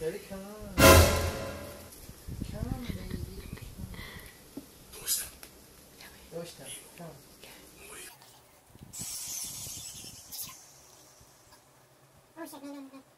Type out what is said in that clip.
Daddy, come on. Come on, baby. どうした？ どうした？ Come. もういい。 Oh shit, no, no, no.